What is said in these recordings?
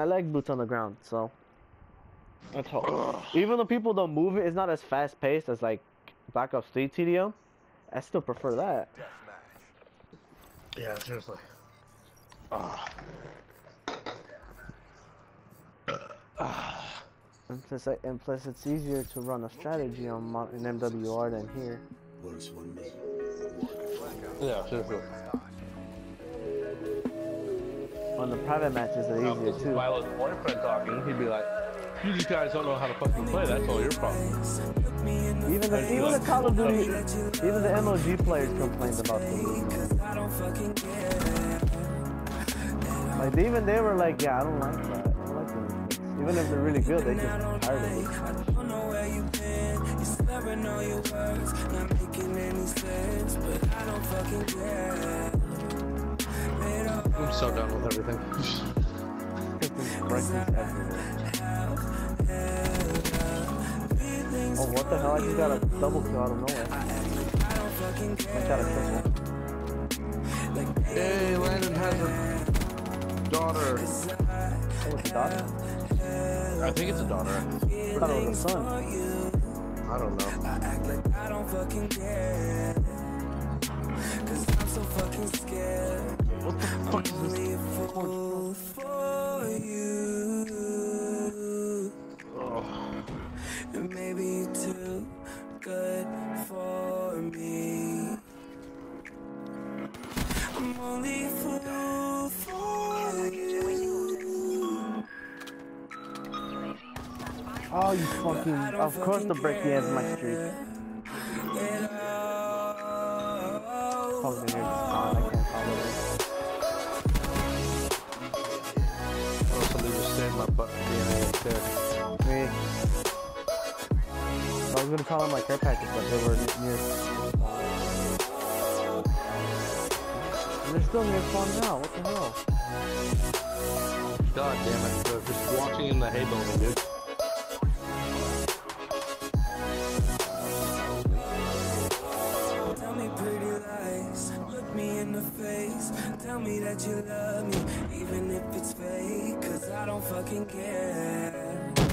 like boots on the ground, so that's how. Even though people don't move it, it's not as fast paced as like Black Ops 3 TDM. I still prefer that. Yeah, seriously. And plus, it's easier to run a strategy on in MWR than here. Works for me. Yeah, seriously. On the private matches, they're easier too. If I was boyfriend talking, he'd be like, "You just guys don't know how to fucking play. That's all your problem." Even the Call of Duty, even the MOG players complained about the movement. Like even they were like, "Yeah, I don't like that. I don't like the movements." Even if they're really good, they just tired of it. I'm so done with everything. Oh, what the hell? I just got a double kill out of nowhere. I got a triple. Hey, Landon has a daughter. Oh, it's a daughter? I think it's a daughter. I thought it was a son. I don't know. I act like I don't fucking care. Cause I'm so fucking scared. What the fuck is this? A fool for you. Oh. And maybe too good for me. I'm only a fool for you. Oh, you fucking... Of course the breaking ends my streak. Fucking here. I can't follow it. Oh, somebody just stared my butt for being AFK. Me. I was gonna call them my care package, but they were near. And they're still near spawn now. What the hell? God damn it. Bro. Just walking in the hay bone, dude. Tell me pretty lies, look me in the face. Tell me that you love me, even if it's fake. Cause I don't fucking care.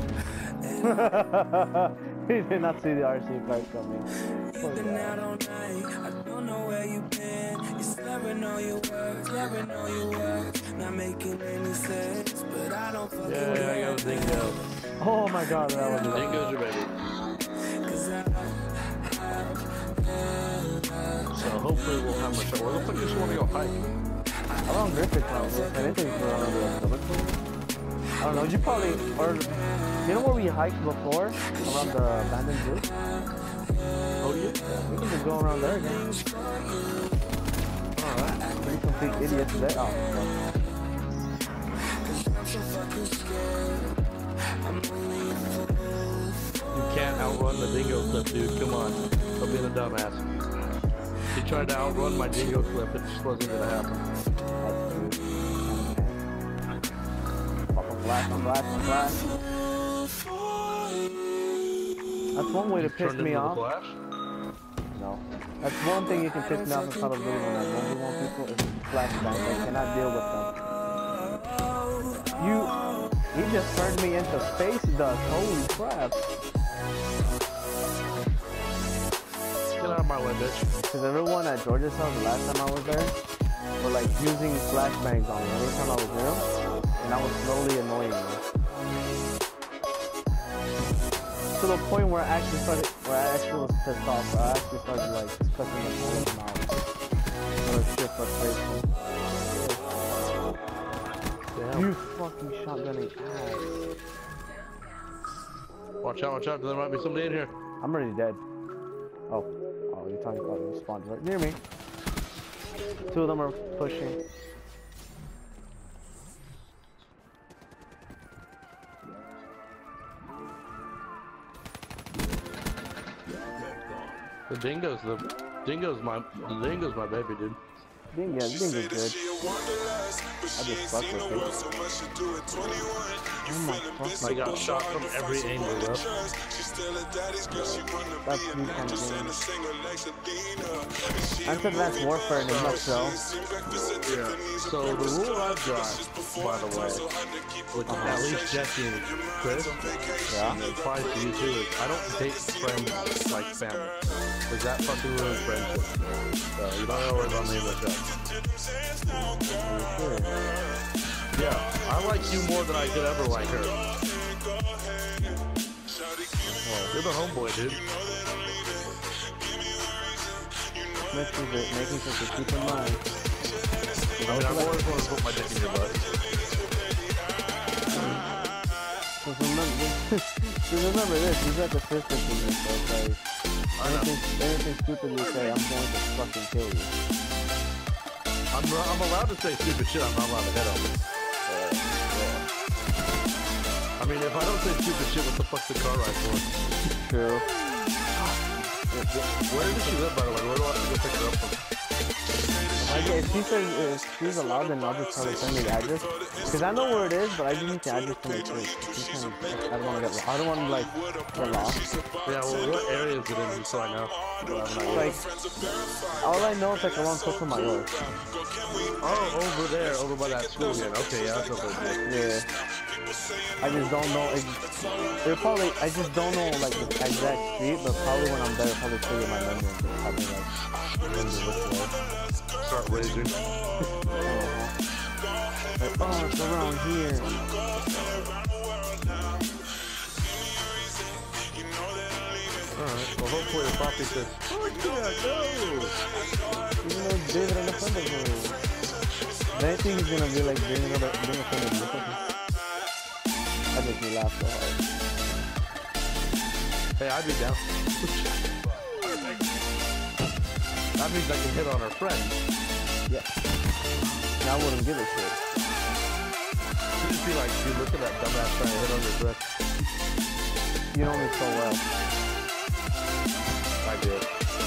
He did not see the RC fight coming. You've been out all night, I don't know where you've been. You're slurring all your words, not making any sense. But I don't fucking care. Yeah, I got a dingo. Oh my god, that was it. Dingo's your baby. Cause So hopefully we'll have much. Where the fuck do you just want to go hike? Around Griffith now, anything for around the I don't know, you probably, or, you know where we hiked before? Around the abandoned zoo? Oh yeah? We can just go around there again. Alright, we complete idiots today. Oh, You can't outrun the dingo cliff, dude. Come on. Stop being a dumbass. He tried to outrun my dingo cliff. It just wasn't gonna happen. Blast. That's one way to piss me off. No. That's one thing you can piss me off in Call of Duty when I 1v1 people is flashbangs. I cannot deal with them. He just turned me into space dust. Holy crap. Get out of my way, bitch. Because everyone at Georgia's house the last time I was there were like using flashbangs on me every time I was near them. And I was slowly annoying them. To the point where I actually was pissed off. I actually started like cussing them all of them out. Out of sheer frustration. Damn. You fucking shotgunning ass. Watch out, there might be somebody in here. I'm already dead. Oh, you're talking about you spawned right near me. Two of them are pushing. The dingo's my baby, dude. Dingo's good. just fuck with it. Oh my fuck. I got shot from every angle, bro. That's me kind of game. That's Advanced Warfare in a nutshell. Yeah. So the rule I've got, by the way, which is at least Jesse and Chris, Yeah. and it applies to you too, is I don't date friends like family. Because that fucking ruins friendship. So you don't know where I'm name the show. Sure. Yeah, I like you more than I could ever like her. Oh, you're the homeboy, dude. Making sure to keep in mind. I mean, I've always wanted to put my dick in your butt. Just remember this, you got the sister to me, so it's like, anything stupid you say, I'm going to fucking kill you. I'm allowed to say stupid shit, I'm not allowed to hit on it. I mean, if I don't say stupid shit, what the fuck's the car ride for? True. Where does she live, by the way? Where do I have to go pick her up from? If she says if she's allowed, then I'll just tell her to send me the address. Because I know where it is, but I just need the address to make sure. I don't want to like get lost. Yeah, well, what area is it in, so I know? Like, all I know is like around Costa Mayor. Oh, over there, over by that school again. Okay, yeah, that's over there. Yeah. I just don't know. I just don't know like the exact street, but probably when I'm there, I'll probably figure my number and just have me like remember which way. Start raging. Like, oh, it's around here. Alright, well hopefully the puppy says, oh yeah, go! Even though David and the friend of hers. Then I think he's gonna be like being a friend of his. That makes me laugh so hard. Hey, I'd be down. That means I can hit on her friend. Yeah. Now I wouldn't give a shit. You'd just be like, dude, look at that dumbass trying to hit on your friend. You know me so well. I did.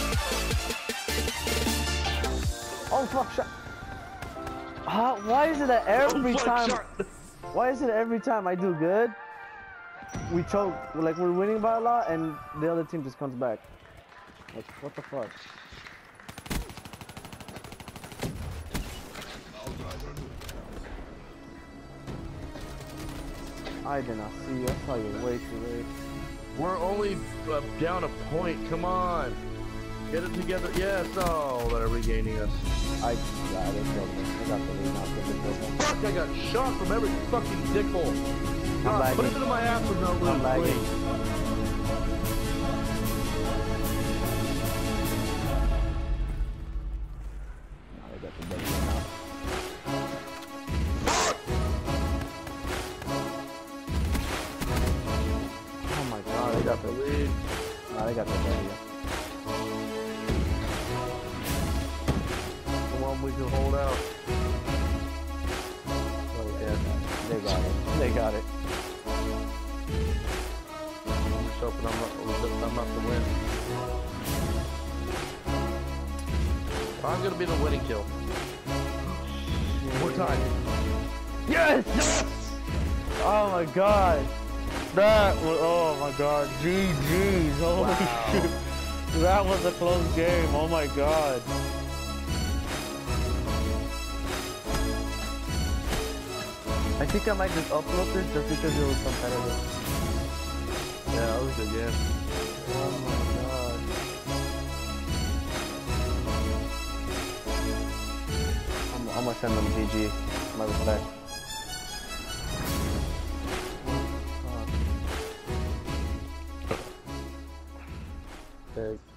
Oh fuck, shot. Why is it that every time? Why is it every time I do good, we choke? Like we're winning by a lot, and the other team just comes back. Like what the fuck? I did not see you. I saw you way too late. We're only down a point. Come on. Get it together. Yes. Oh, they're regaining us. Yeah, they killed me. I got the lead now. Fuck, I got shot from every fucking dickhole. God, put it into my ass with no loot, please. I got the W now. Oh my god, I got the lead. Nah, they got the W. Come on, we can hold out. Oh yeah, they got it. They got it. I'm just hoping I'm not the win. I'm gonna be the winning kill. More time. Yes! Yes! Oh my god. That was, oh my god. GG's. Holy shit. That was a close game. Oh my god. I think I might just upload this just because it was competitive. Yeah, that was a good game. Oh my god. I'm gonna send them GG. My respect. Okay.